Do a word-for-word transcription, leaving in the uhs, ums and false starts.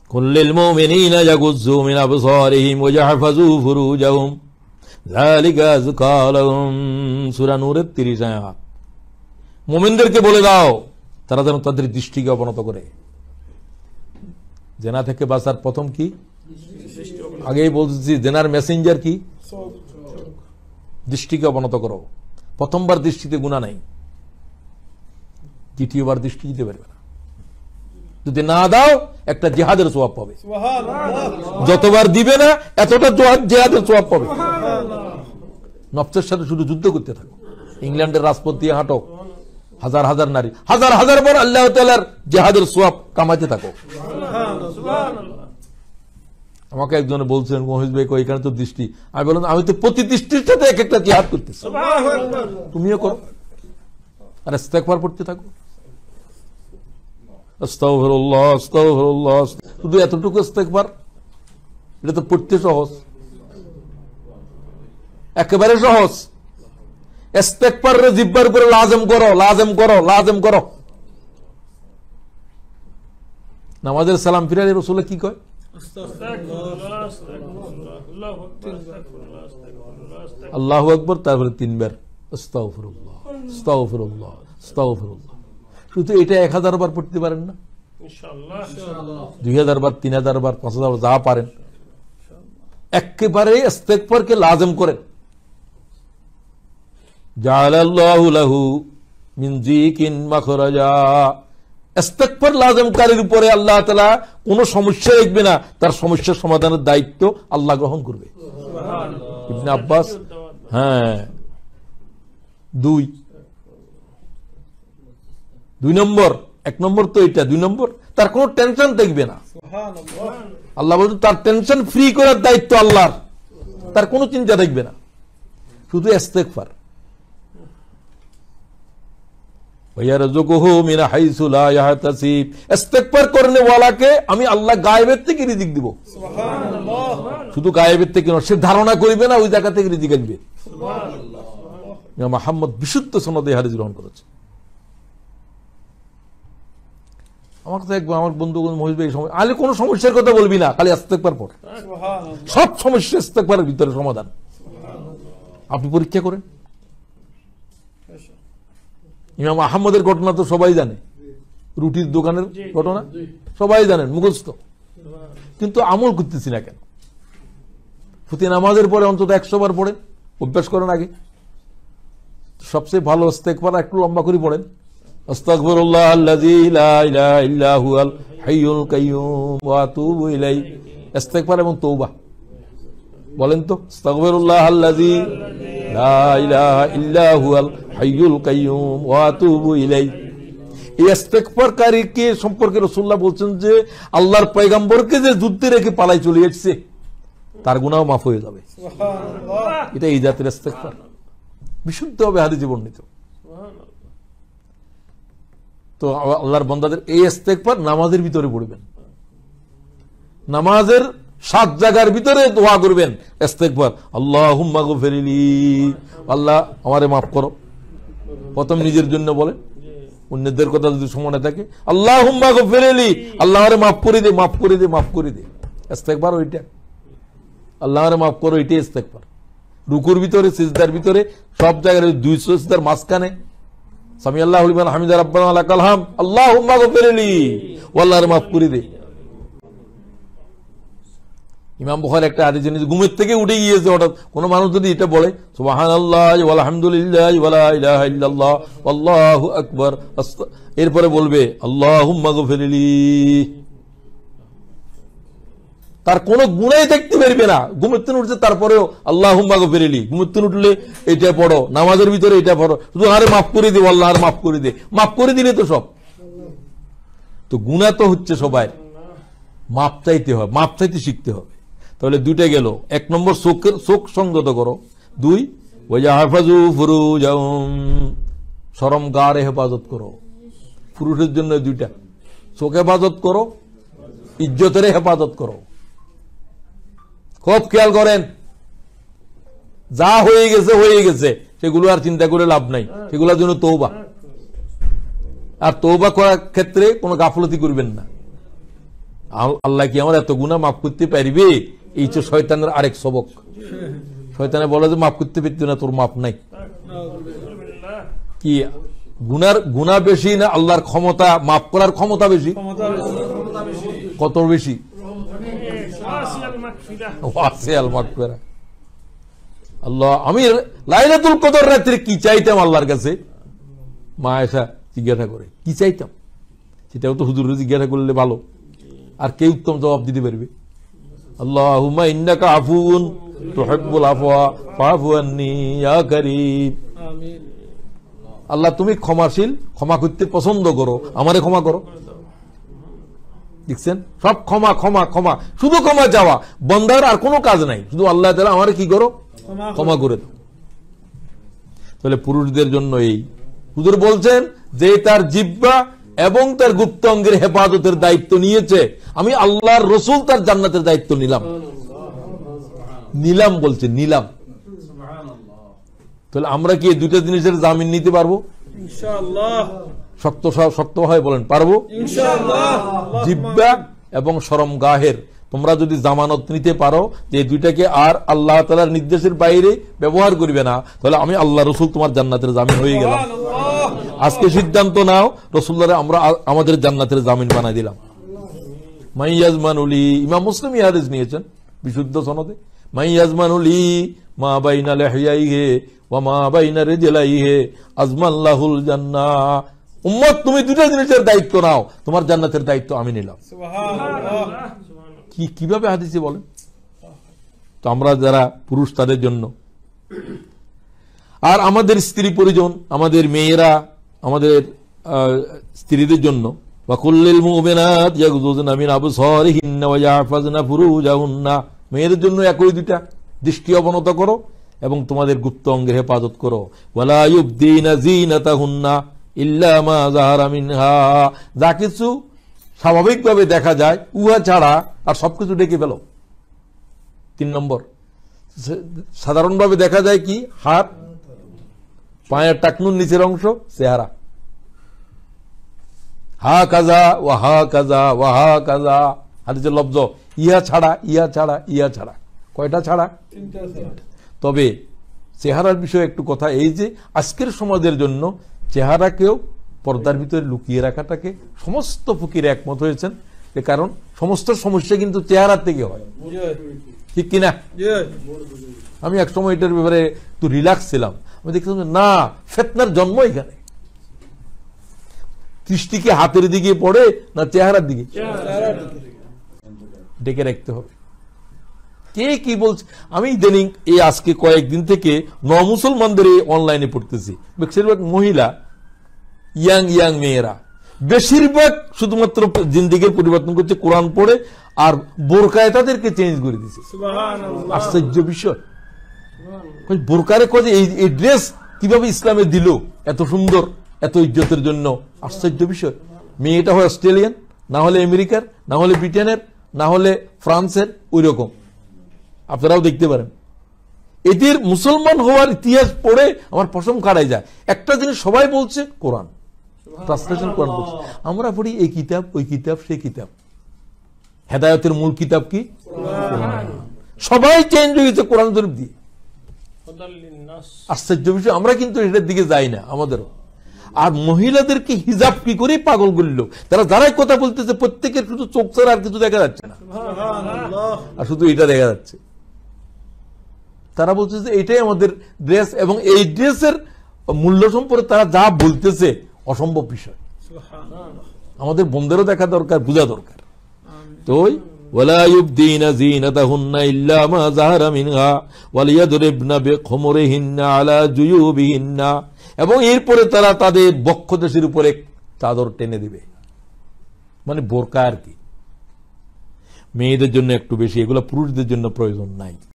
কুল্লিল মুমিনিনা ইয়াগুয্যু মিন আবসারিহিম ওয়া ইয়াহফাযু ফুরুজাহুম যালিকা আযকা লাহুম। সূরা নূরের তিরিশ আয়াত। মুমিনদেরকে বলে দাও তারা যেন তাদের দৃষ্টিকে অবনত করে। জেনা থেকে বাঁচার প্রথম কি? আগেই বলছি, জেনার মেসেঞ্জার কি? দৃষ্টিকে অবনত করো। প্রথমবার দৃষ্টিতে গুনাহ নাই, দ্বিতীয়বার দৃষ্টি দিতে পারবে না। যদি না দাও একটা জিহাদের সওয়াব পাবে, যতবার দিবে না এতটা জিহাদের সওয়াব পাবে। নফসের সাথে শুধু যুদ্ধ করতে থাকো। ইংল্যান্ডের রাজপথ দিয়ে হাঁটো, হাজার হাজার নারী, হাজার হাজার বার আল্লাহ তাআলার জিহাদের সওয়াব কামাইতে থাকো। আমাকে একজনে বলছেন, মহিজ ভাই কই এখানে তো দৃষ্টি। আমি বললাম আমি তো প্রতি দৃষ্টির সাথে এক একটা জিহাদ করতেছি, তুমিও করো। আর ইস্তেগফার পড়তে থাকো, আস্তাগফিরুল্লাহ আস্তাগফিরুল্লাহ। শুধু এতটুকু ইস্তেগফার, এটা তো পড়তে সহজ, একেবারে সহজ। ইস্তেগফারের জিহ্বার উপরে লাজম করো, লাজম করো, লাজম করো। নামাজের সালাম ফিরালে রাসূল কি কয়? আল্লাহু আকবার, তারপরে তিনবার আস্তাগফিরুল্লাহ আস্তাগফিরুল্লাহ আস্তাগফিরুল্লাহ। শুধু এটা এক হাজার বার পড়তে পারেন না? দুই হাজার বার, তিন হাজার বার, পাঁচ হাজার বার, যা পারেন একেবারে ইস্তেগফারকে লাজম করেন। জাআলাল্লাহু লাহু মিন যিকিন মাখরাজা। ইস্তেগফার লাজমকারীর উপরে আল্লাহ তাআলা কোন সমস্যা রাখবে না, তার সমস্যার সমাধানের দায়িত্ব আল্লাহ গ্রহণ করবে। ইবনে আব্বাস, হ্যাঁ দুই দুই নম্বর, এক নম্বর তো এটা, দুই নম্বর তার কোনো টেনশন দেখবে না। আল্লাহ বলছেন তার টেনশন ফ্রি করার দায়িত্ব আল্লাহর, তার কোনো চিন্তা দেখবে না, শুধু ইস্তেগফার। ওয়ারযুকুহু মিন হাইসু লা ইয়াহতাসিব। ইস্তেগফার করনে ওয়ালাকে আমি আল্লাহ গায়েবের থেকে রিজিক দিব। সুবহানাল্লাহ। শুধু গায়েবের থেকে নয়, সে ধারণা করবে না ওই জায়গা থেকে রিজিক আসবে। সুবহানাল্লাহ। ইমাম মুহাম্মদ বিশুদ্ধ সনদে হাদিস গ্রহণ করেছে। আমার কাছে একবার আমার বন্ধু মহিজ ভাই, আলে কোনো সমস্যার কথা বলবি না, খালি ইস্তেগফার পড়, সব সমস্যা ইস্তেগফারের ভিতরে সমাধান। আপনি পরীক্ষা করেন। ইমাম আহমদের ঘটনা তো সবাই জানে, রুটির দোকানের ঘটনা সবাই জানেন, মুখস্থ, কিন্তু আমল করতেছি না কেন? প্রতি নামাজের পরে অন্তত একশো বার পড়েন, অভ্যাস করেন আগে। সবচেয়ে ভালো ইস্তেগফার একটু লম্বা করে পড়েন। আস্তাগফিরুল্লাহ আল্লাযী লা ইলাহা ইল্লা হুয়াল হাইয়ুল কাইয়্যুম ওয়া আতুবু ইলাইহি। ইস্তেগফার এবং তওবা বলেন তো, আস্তাগফিরুল্লাহ আল্লাযী লা ইলাহা ইল্লা হুয়াল হাইয়ুল কাইয়্যুম ওয়া আতুবু ইলাইহি। এই ইস্তেগফারকারীকে সম্পর্কে রাসূলুল্লাহ বলছেন যে আল্লাহর পয়গম্বরকে যে যুদ্ধে রেখে পালাই চলে যাচ্ছে তার গুনাহ মাফ হয়ে যাবে। সুবহানাল্লাহ। এটা এই জাতের ইস্তেগফার, বিশুদ্ধভাবে হাদিসে বর্ণিত। তো আল্লাহর বান্দাদের এই ইস্তেগফার নামাজের ভিতরে পড়বেন, নামাজের সাত জায়গার ভিতরে দোয়া করবেন ইস্তেগফার। আল্লাহুম্মা গফিরলি, আল্লাহ আমারে মাফ করো। প্রথম নিজের জন্য বলেন, অন্যদের কথা যদি মনে থাকে, আল্লাহুম্মা গফিরলি, আল্লাহ আমারে মাফ করে দে, মাফ করে দে, মাফ করে দে। ইস্তেগফার ওইটা, আল্লাহ আমারে মাফ করো, এটাই ইস্তেগফার। রুকুর ভিতরে, সিজদার ভিতরে, সব জায়গায়, দুই সিজদার মাঝখানে সামি আল্লাহু লিমান হামিদা রাব্বানা লাকাল হামদ, আল্লাহুম্মা গফিরলি, আল্লাহরে মাফ করে দে। ইমাম বুখারী একটা হাদিস জেনে ঘুমের থেকে উঠে গিয়েছে হঠাৎ, কোন মানুষ যদি এটা বলে সুবহানাল্লাহি ওয়া আলহামদুলিল্লাহি ওয়া লা ইলাহা ইল্লাল্লাহ আল্লাহু আকবার, এরপরে বলবে আল্লাহুম্মা গফিরলি, তার কোন গুনাহ দেখতে পারবে না। ঘুমের থেকে উঠছে তারপরেও আল্লাহুম্মা গফিরলি, ঘুমের থেকে উঠলে এটা পড়ো, নামাজের ভিতরে এটা পড়ো, শুধু আরে মাফ করে দে, আল্লাহ আর মাফ করে দে, মাফ করে দিলে তো সব। তো গুনাহ তো হচ্ছে সবাই, মাপ চাইতে হবে, মাপ চাইতে শিখতে হবে। তাহলে দুইটা গেল, এক নম্বর চোখের চোখ সংযত করো, দুই ওয়াজহাফাজু ফুরুজাহুম, শরম গার হেফাজত করো। পুরুষের জন্য দুইটা, চোখ হেফাজত করো, ইজ্জতের হেফাজত করো। খুব খেয়াল করেন, যা হয়ে গেছে হয়ে গেছে, সেগুলো আর চিন্তা করে লাভ নাই, সেগুলোর জন্য তওবা। আর তওবা করার ক্ষেত্রে কোনো গাফলতি করবেন না। আল্লাহ কি আমার এত গুনাহ মাফ করতে পারবে? এই তো শয়তানের আরেক সবক। শয়তানে বলে যে মাফ করতে পারতি না, তোর মাফ নাই। কি গুনার গুনাহ বেশি না আল্লাহর ক্ষমতা মাফ করার ক্ষমতা বেশি? কত বেশি? ওয়াসিআল মাগফিরা। আল্লাহ, আমি লাইলাতুল কদর রাত্রে কি চাইতাম আল্লাহর কাছে, মা আয়েশা জিজ্ঞাসা করে কি চাইতাম, সেটাও তো হুজুর জিজ্ঞাসা করলে ভালো, আর কে উত্তম জবাব দিতে পারবে? আল্লাহুম্মা ইন্নাকা আফুউন তুহিব্বুল আফওয়া ফাআফু আন্নী ইয়া কারীম। আমিন। আল্লাহ তুমি ক্ষমাশীল, ক্ষমা করতে পছন্দ করো, আমারে ক্ষমা করো। দেখছেন, সব ক্ষমা ক্ষমা ক্ষমা, শুধু ক্ষমা চাওয়া, বন্দার আর কোনো কাজ নাই, শুধু আল্লাহ তাআলা আমারে কি করো, ক্ষমা করে দাও। তাহলে পুরুষদের জন্য এই হুজুর বলছেন যে তার জিহ্বা এবং তার গুপ্ত অঙ্গের হেফাজতের দায়িত্ব নিয়েছে, আমি আল্লাহর রাসূল তার জান্নাতের দায়িত্ব নিলাম। নিলাম বলছে, নিলাম। তাহলে আমরা কি এই দুইটা জিনিসের জামিন নিতে পারবো? ইনশাআল্লাহ। শক্ত শক্ত হয় বলেন, পারবো ইনশাআল্লাহ। জিহ্বা এবং শরমগাহের তোমরা যদি জামানত নিতে পারো যে দুইটাকে আর আল্লাহ তাআলার নির্দেশের বাইরে ব্যবহার করবে না, তাহলে আমি আল্লাহ রাসূল তোমার জান্নাতের জামিন হয়ে গেলাম। আজকে সিদ্ধান্ত নাও, রাসূলুল্লাহরে আমরা আমাদের জান্নাতের জামিন বানাই দিলাম। মাইয়াজমানুলি, ইমাম মুসলিম এই হাদিস নিয়েছেন বিশুদ্ধ সনদে, মাইয়াজমানুলি মা বাইনা লিহইয়াইহি ওয়া মা বাইনা রিজলাইহি আজমাল্লাহুল জান্নাহ। উম্মত, তুমি দুটো জিনিসের দায়িত্ব নাও, তোমার জান্নাতের দায়িত্ব আমি নিলাম। সুবহানাল্লাহ। কি কিভাবে হাদিসে বলেন? তো আমরা যারা পুরুষ তাদের জন্য, আর আমাদের স্ত্রী পরিজন, আমাদের মেয়েরা, আমাদের স্ত্রীদের জন্য, ওয়া কুল্লিল মুমিনাত ইয়াগুযুনা মিন আবসারিহিন্না ওয়া ইয়াহফাযনা ফুরুজাহুন্না, মেয়েদের জন্য একই দুইটা, দৃষ্টি অবনত করো এবং তোমাদের গুপ্ত অঙ্গের হেফাজত করো। ওয়ালা ইউবদিনা যিনাতাহুন্না ইল্লা মা যাহারা মিনহা, যা কিছু স্বাভাবিকভাবে দেখা যায় উহা ছাড়া আর সবকিছু ডেকে ফেলো। তিন নম্বর, সাধারণভাবে দেখা যায় কি, হাত, পায়ের টাকনুর নিচের অংশ, চেহারা, হা কাজা ওয়া হা কাজা ওয়া হা কাজা, হাদিসের লফজ ইয়া ছাড়া ইয়া ছাড়া ইয়া ছাড়া। কয়টা ছাড়া? তবে চেহারার বিষয়ে একটু কথা, এই যে আজকের সমাজের জন্য চেহারাকেও পর্দার ভিতরে লুকিয়ে রাখাটাকে সমস্ত ফকির একমত হয়েছেন, কারণ সমস্ত সমস্যা কিন্তু চেহারার থেকে হয়, ঠিক কিনা? আমি এক সময় এটার ব্যাপারে একটু রিল্যাক্স ছিলাম, আমি দেখলাম না, ফিতনার জন্ম এখানে। দৃষ্টি কি হাতের দিকে পড়ে না চেহারার দিকে? ডেকে রাখতে হবে। কে কি বলছে? আমি ইদানিং এই আজকে কয়েকদিন থেকে ন মুসলমানদের অনলাইনে পড়তেছি, বেশিরভাগ মহিলা, ইয়াং ইয়াং মেয়েরা, বেশিরভাগ শুধুমাত্র জিন্দিগির পরিবর্তন করছে, কোরআন পড়ে আর বোরকায় তাদেরকে চেঞ্জ করে দিচ্ছে। আশ্চর্য বিষয়। বোরকারে খোঁজে এই ড্রেস কিভাবে ইসলামে দিল, এত সুন্দর, এত ইজ্জতের জন্য। আশ্চর্য বিষয়। মেয়েটা হয় অস্ট্রেলিয়ান, না হলে আমেরিকার, না হলে ব্রিটেনের, না হলে ফ্রান্সের, ওই রকম। আপনারাও দেখতে পারেন। এদের মুসলমান হওয়ার ইতিহাস পড়ে আমার পশম কাড়াই যায়। একটা জিনিস সবাই বলছে, কোরআন ট্রান্সলেশন কোরআন বলছে, আমরা পড়ি এই কিতাব, ওই কিতাব, সেই কিতাব। হেদায়েতের মূল কিতাব কি? সবাই চেঞ্জ হয়ে গেছে কোরআন শরীফ দিয়ে। আশ্চর্য বিষয়, আমরা কিন্তু এটার দিকে যাই না আমাদেরও। আর মহিলাদেরকে হিজাব কি করে পাগল করল, তারা যারাই কথা বলতেছে প্রত্যেকের শুধু চোখ ছাড়া আর কিছু দেখা যাচ্ছে না, আর শুধু এটা দেখা যাচ্ছে। তারা বলছে যে এটাই আমাদের ড্রেস, এবং এই ড্রেসের মূল্য সম্পর্কে তারা যা বলতেছে অসম্ভব বিষয়। আমাদের বন্ধেরও দেখা দরকার, বোঝা দরকার। তো ওয়ালা ইউবদিনা যিনাতাহুন্না ইল্লা মা যাহারা মিনহা ওয়ালিয়াদরিবনা বিখুমুরিহিন্না আলা জুয়ুবিহিন্না, এবং এরপরে তারা তাদের বক্ষদেশের উপরে চাদর টেনে দিবে, মানে বোরকা আর কি। মেয়েদের জন্য একটু বেশি, এগুলো পুরুষদের জন্য প্রয়োজন নাই।